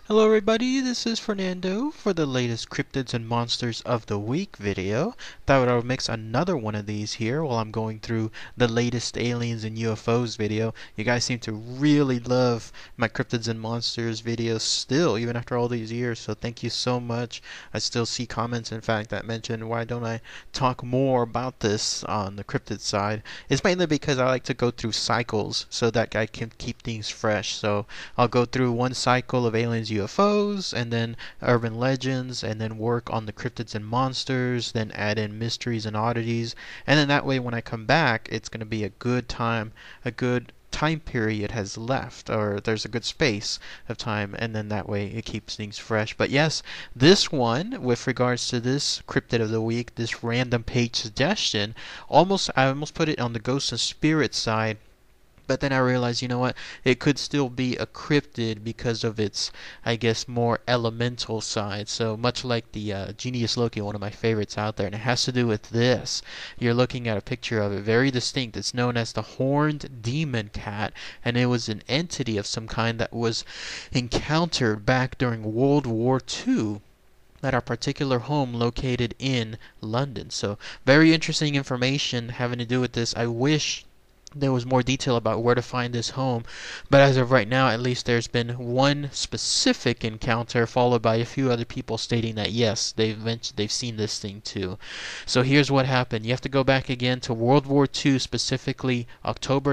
Hello everybody, this is Fernando for the latest Cryptids and Monsters of the Week video. Thought I would mix another one of these here while I'm going through the latest aliens and UFOs video. You guys seem to really love my Cryptids and Monsters videos still, even after all these years, so thank you so much. I still see comments, in fact, that mention why don't I talk more about this on the cryptid side. It's mainly because I like to go through cycles so that I can keep things fresh. So I'll go through one cycle of aliens, UFOs, and then urban legends, and then work on the cryptids and monsters, then add in mysteries and oddities, and then that way when I come back, it's going to be a good time period has left, or there's a good space of time, and then that way it keeps things fresh. But yes, this one, with regards to this cryptid of the week, this random page suggestion, I almost put it on the ghost and spirit side. But then I realized, you know what, it could still be a cryptid because of its, I guess, more elemental side. So much like the Genius Loki, one of my favorites out there, and it has to do with this. You're looking at a picture of it, very distinct. It's known as the horned demon cat, and it was an entity of some kind that was encountered back during World War II at our particular home located in London. So very interesting information having to do with this. I wish there was more detail about where to find this home, but as of right now, at least there's been one specific encounter followed by a few other people stating that yes, they've seen this thing too. So here's what happened. You have to go back again to World War II, specifically October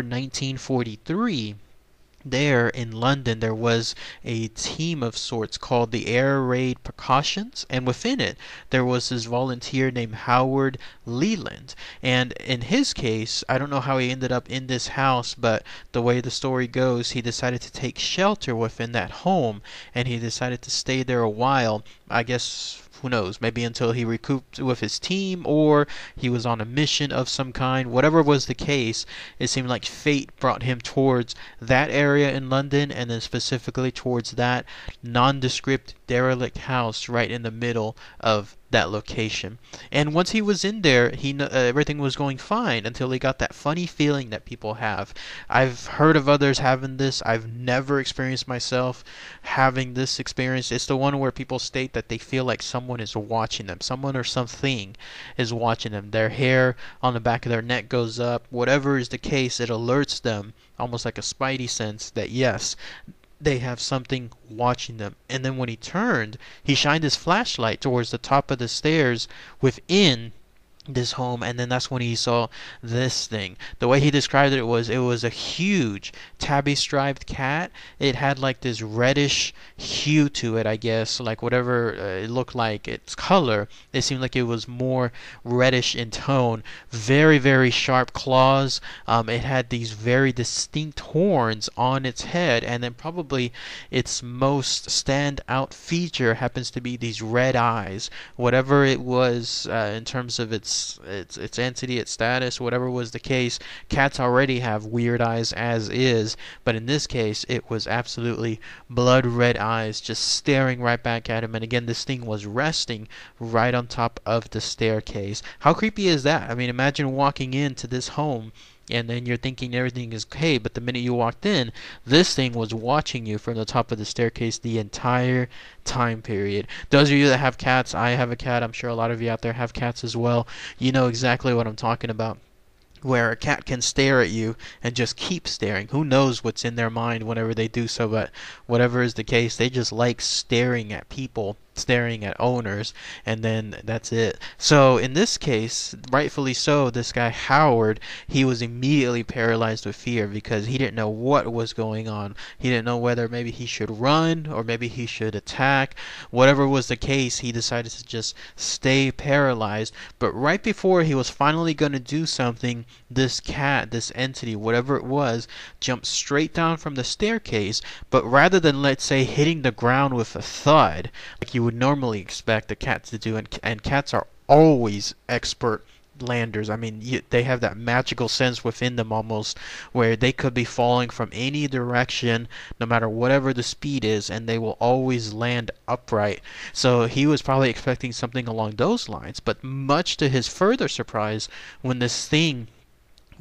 1943. There in London, there was a team of sorts called the Air Raid Precautions, and within it, there was this volunteer named Howard Leland. And in his case, I don't know how he ended up in this house, but the way the story goes, he decided to take shelter within that home, and he decided to stay there a while. I guess, who knows, maybe until he recouped with his team, or he was on a mission of some kind. Whatever was the case, it seemed like fate brought him towards that area in London, and then specifically towards that nondescript derelict house right in the middle of that location. And once he was in there, everything was going fine until he got that funny feeling that people have. I've heard of others having this. I've never experienced myself having this experience. It's the one where people state that they feel like someone is watching them. Someone or something is watching them. Their hair on the back of their neck goes up. Whatever is the case, it alerts them, almost like a spidey sense, that yes, they have something watching them. And then when he turned, he shined his flashlight towards the top of the stairs within this home, and then that's when he saw this thing. The way he described it was a huge tabby striped cat. It had like this reddish hue to it, I guess, like whatever it looked like its color, it seemed like it was more reddish in tone. Very, very sharp claws. It had these very distinct horns on its head, and then probably its most standout feature happens to be these red eyes. Whatever it was, in terms of its entity, its status, whatever was the case, cats already have weird eyes as is, but in this case it was absolutely blood red eyes just staring right back at him. And again, this thing was resting right on top of the staircase. How creepy is that? I mean, imagine walking into this home and then you're thinking everything is okay, but the minute you walked in, this thing was watching you from the top of the staircase the entire time period. Those of you that have cats, I have a cat, I'm sure a lot of you out there have cats as well, you know exactly what I'm talking about, where a cat can stare at you and just keep staring. Who knows what's in their mind whenever they do so, but whatever is the case, they just like staring at people, staring at owners, and then that's it. So in this case, rightfully so, this guy Howard, he was immediately paralyzed with fear because he didn't know what was going on. He didn't know whether maybe he should run or maybe he should attack. Whatever was the case, he decided to just stay paralyzed. But right before he was finally going to do something, this cat, this entity, whatever it was, jumped straight down from the staircase, but rather than, let's say, hitting the ground with a thud like you would normally expect a cat to do, and cats are always expert landers. I mean, they have that magical sense within them almost, where they could be falling from any direction, no matter whatever the speed is, and they will always land upright. So he was probably expecting something along those lines, but much to his further surprise, when this thing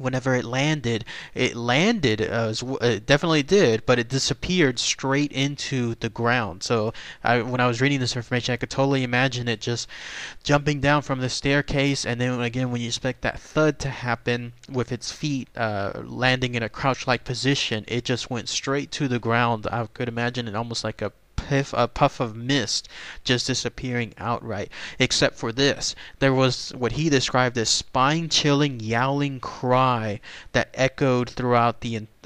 whenever it definitely did, but it disappeared straight into the ground. So when I was reading this information, I could totally imagine it just jumping down from the staircase, and then again, when you expect that thud to happen with its feet landing in a crouch-like position, it just went straight to the ground. I could imagine it almost like a puff of mist just disappearing outright. Except for this, there was what he described as spine-chilling, yowling cry that echoed throughout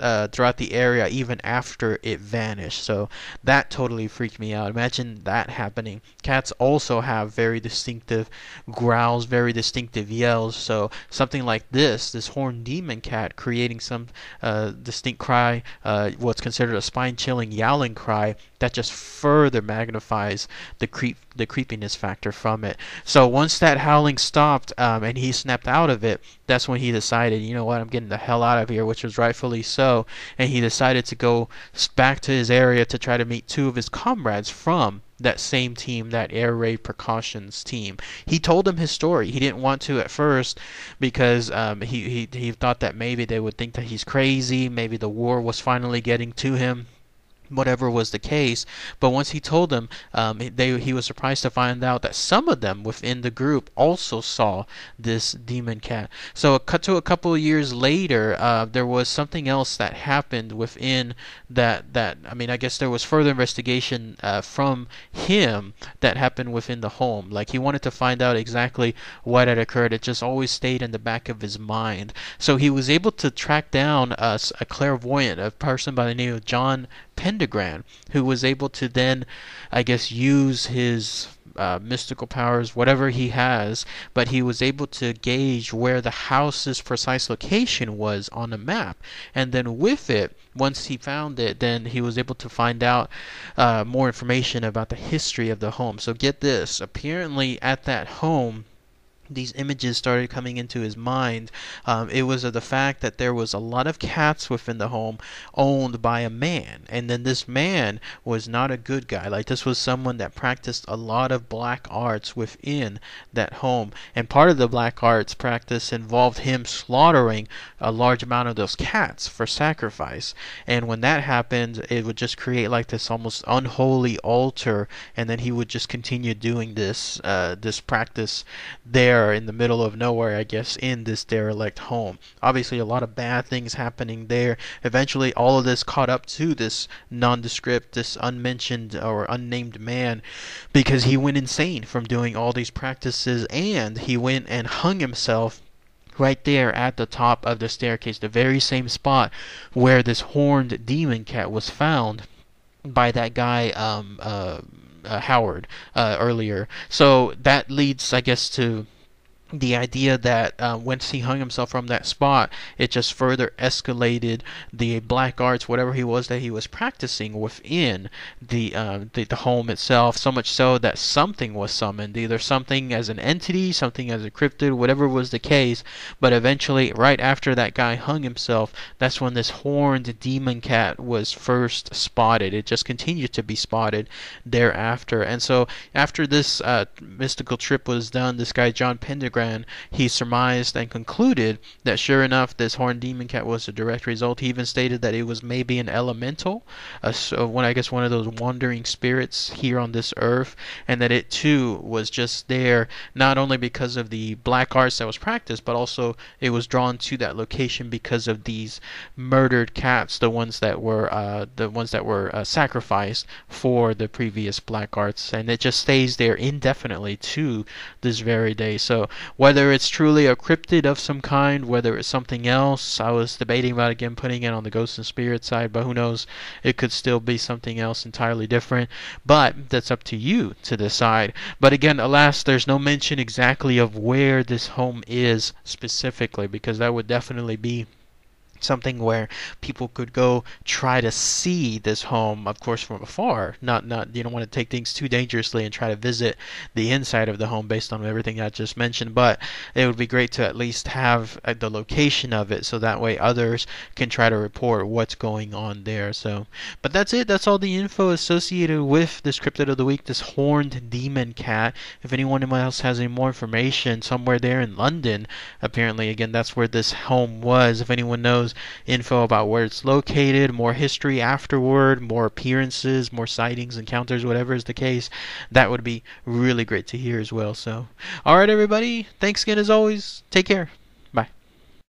the area even after it vanished. So that totally freaked me out. Imagine that happening. Cats also have very distinctive growls, very distinctive yells. So something like this horned demon cat creating some distinct cry, what's considered a spine-chilling, yowling cry, that just further magnifies the creepiness factor from it. So once that howling stopped, and he snapped out of it, that's when he decided, you know what, I'm getting the hell out of here, which was rightfully so. And he decided to go back to his area to try to meet two of his comrades from that same team, that air raid precautions team. He told them his story. He didn't want to at first because he thought that maybe they would think that he's crazy, maybe the war was finally getting to him, whatever was the case. But once he told them, he was surprised to find out that some of them within the group also saw this demon cat. So cut to a couple of years later, there was something else that happened within that I mean, I guess there was further investigation from him that happened within the home. Like, he wanted to find out exactly what had occurred. It just always stayed in the back of his mind. So he was able to track down a clairvoyant, a person by the name of John Pendergrass, who was able to then, I guess, use his mystical powers, whatever he has, but he was able to gauge where the house's precise location was on a map. And then with it, once he found it, then he was able to find out more information about the history of the home. So get this, apparently at that home, these images started coming into his mind. It was of the fact that there was a lot of cats within the home owned by a man, and then this man was not a good guy. Like, this was someone that practiced a lot of black arts within that home, and part of the black arts practice involved him slaughtering a large amount of those cats for sacrifice. And when that happened, it would just create like this almost unholy altar, and then he would just continue doing this practice there in the middle of nowhere, I guess, in this derelict home. Obviously, a lot of bad things happening there. Eventually, all of this caught up to this nondescript, this unmentioned or unnamed man, because he went insane from doing all these practices, and he went and hung himself right there at the top of the staircase, the very same spot where this horned demon cat was found by that guy Howard earlier. So that leads, I guess, to the idea that once he hung himself from that spot, it just further escalated the black arts, whatever he was that he was practicing within the home itself, so much so that something was summoned, either something as an entity, something as a cryptid, whatever was the case. But eventually, right after that guy hung himself, that's when this horned demon cat was first spotted. It just continued to be spotted thereafter. And so after this mystical trip was done, this guy John Pendergrass, he surmised and concluded that sure enough, this horned demon cat was a direct result. He even stated that it was maybe an elemental, I guess one of those wandering spirits here on this earth, and that it too was just there not only because of the black arts that was practiced, but also it was drawn to that location because of these murdered cats, the ones that were sacrificed for the previous black arts, and it just stays there indefinitely to this very day. So whether it's truly a cryptid of some kind, whether it's something else, I was debating about again putting it on the ghost and spirit side, but who knows, it could still be something else entirely different. But that's up to you to decide. But again, alas, there's no mention exactly of where this home is specifically, because that would definitely be something where people could go try to see this home, of course from afar. Not you don't want to take things too dangerously and try to visit the inside of the home based on everything I just mentioned, but it would be great to at least have the location of it, so that way others can try to report what's going on there. So but that's it. That's all the info associated with this cryptid of the week, this horned demon cat. If anyone else has any more information, somewhere there in London, apparently, again, that's where this home was. If anyone knows info about where it's located, more history afterward, more appearances, more sightings, encounters, whatever is the case, that would be really great to hear as well. So alright everybody, thanks again as always. Take care.